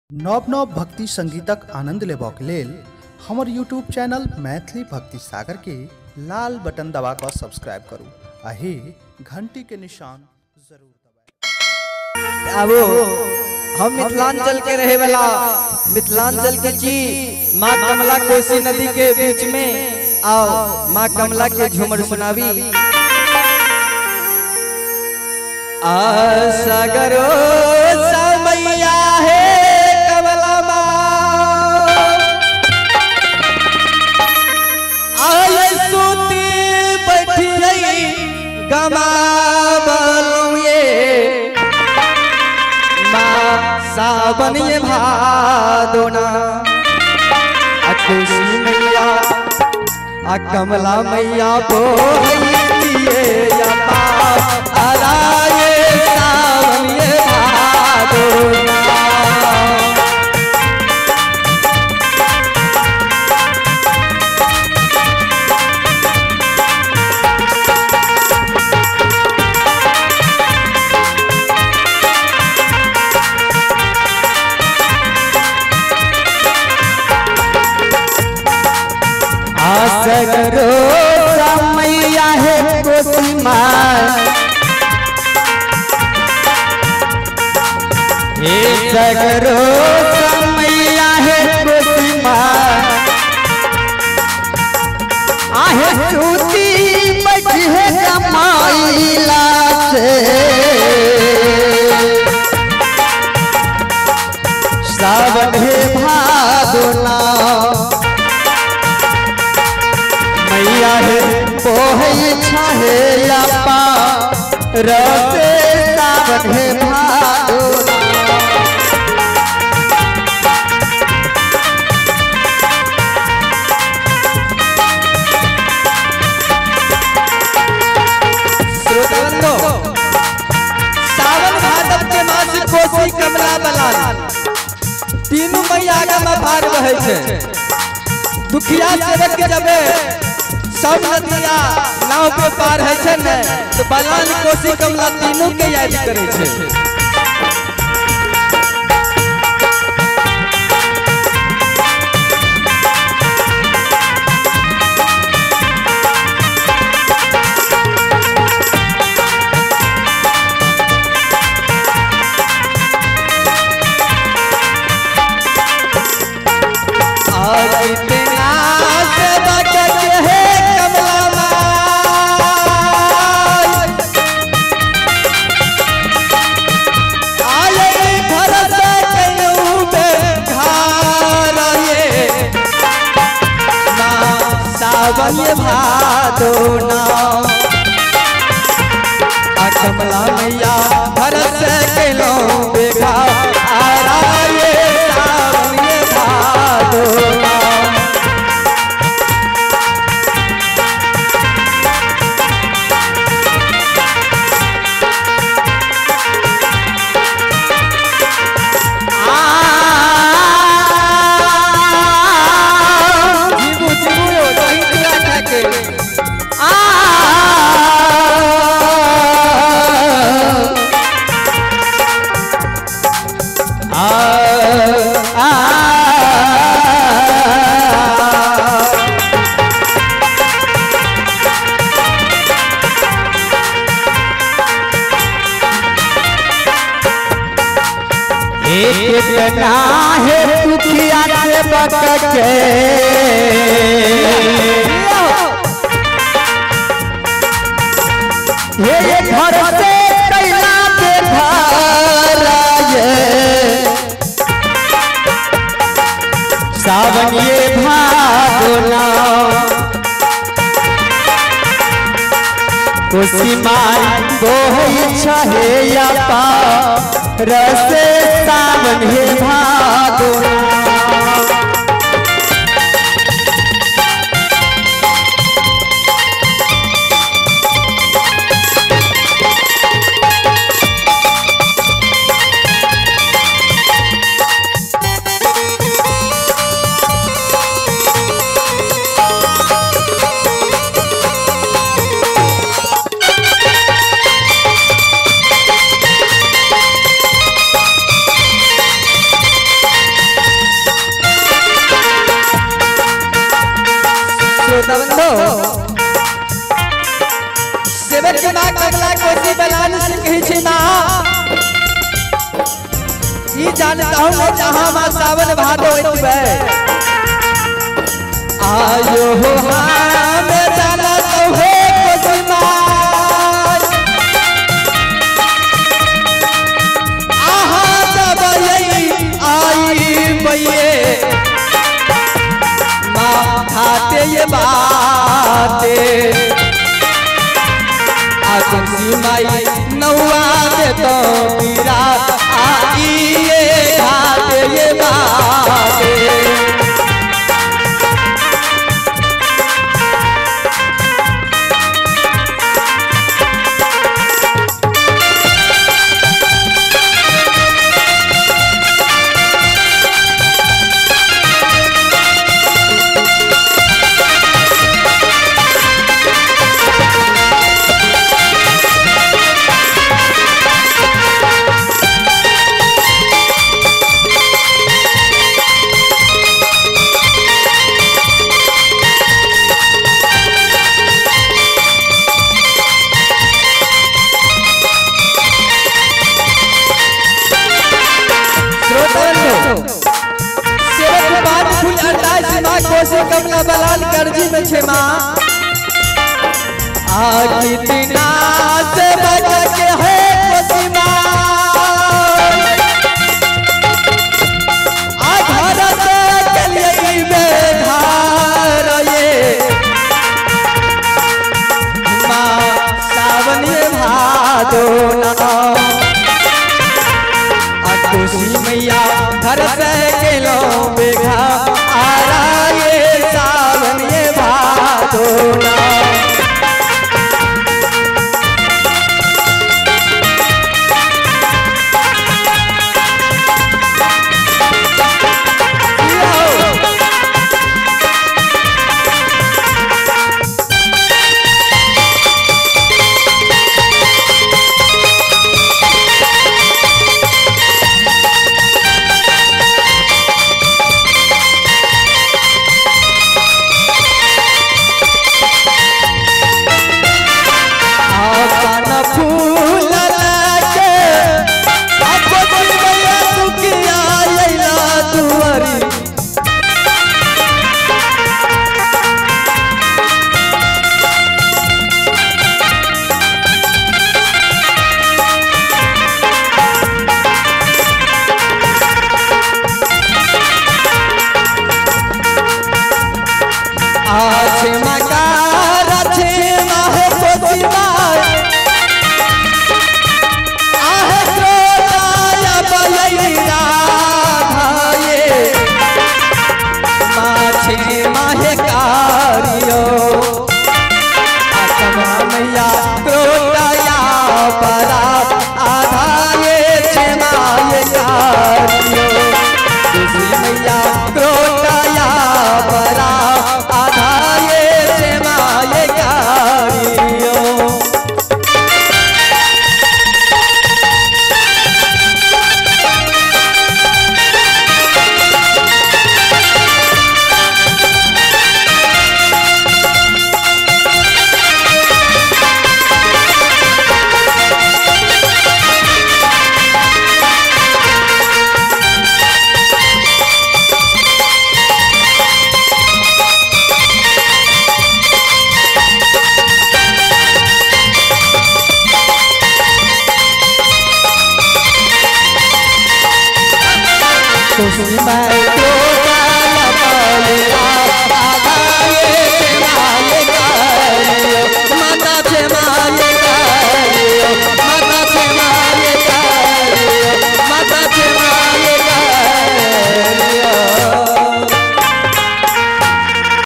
नव नव भक्ति संगीतक आनंद लेबाक लेल हमर यूट्यूब चैनल मैथिली भक्ति सागर के लाल बटन दबा कर सब्सक्राइब करू आ हे घंटी के निशान जरूर दबाएं। अब हम मिथिलांचल के रहे वाला मिथिलांचल के जी माँ कमला कोसी नदी के बीच में आओ माँ कमला के झूमर सुनावी। सागरो समैया है कमला माँ आए सूती बैठी गमा ये माँ सावन ये भादोना कोसी मैया आ कमला मैया बोलिए अराए सावन ये भादोना। सगरो समैया है कोसी माँ हे सगरो समैया है कोसी माँ आहे सूती बैठी है कमाइला से सावन है भादोना मैया है पोहे छाहे या पा रसे सावन है भादोना। श्रोताबंधो सावन भादव के मास कोसी कमला बलान तीनों मैया का मफार बहे छे। दुखिया सेवक के जबे सब नदिया नाव पे पार है छे ने तो बलान कोसी कमला तीनों के याद करे छे। सावन ये भादोना कमला मैया भरत केलो बेगा आराये सावन ये भादोना। कितना है दुखिया से बच के ये घर से कैला के घर सावन ये भादोना कोसी माई बोहे छहे या पा रसे सावन है भादोना। श्रोता बंधो सेवक माँ कमला कोसी बलान से कही छी माँ ये जानता हूँ मैं जहाँ माँ सावन भादो इतबे आयो हो हाँ मैं जाना तो है कोसी माँ आहा जब आई मैये माँ खाते ये बातें तुलसी माई नौआ दे तो पीरा आई ये घाटे ये बाते कोसी कमला बलान करजी में छे माँ आखी दिना से बजा के है कोसी माँ